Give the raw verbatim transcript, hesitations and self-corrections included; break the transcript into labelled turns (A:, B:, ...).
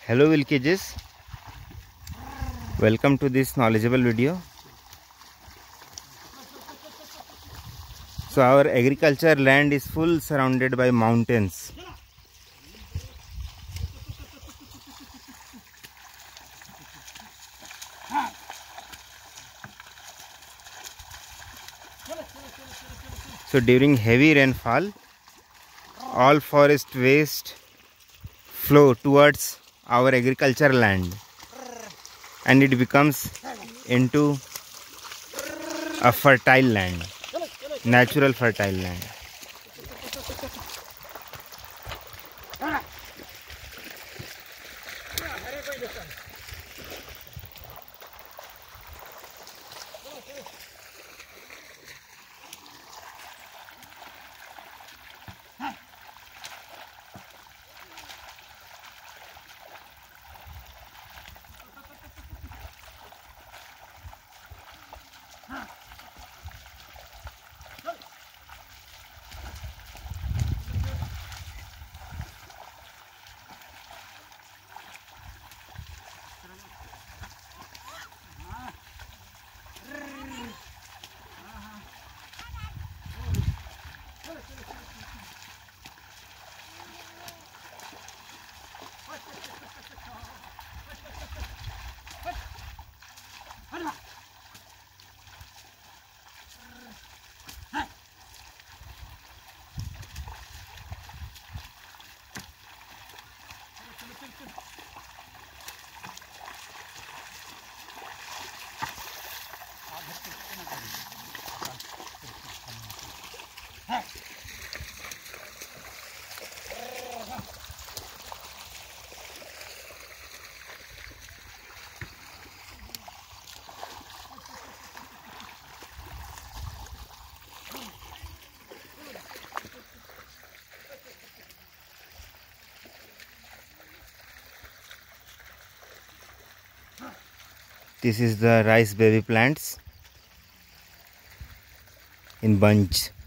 A: Hello Vilkages, welcome to this knowledgeable video. So our agriculture land is full surrounded by mountains. So during heavy rainfall, all forest waste flow towards our agriculture land and it becomes into a fertile land, natural fertile land. This is the rice baby plants in bunch.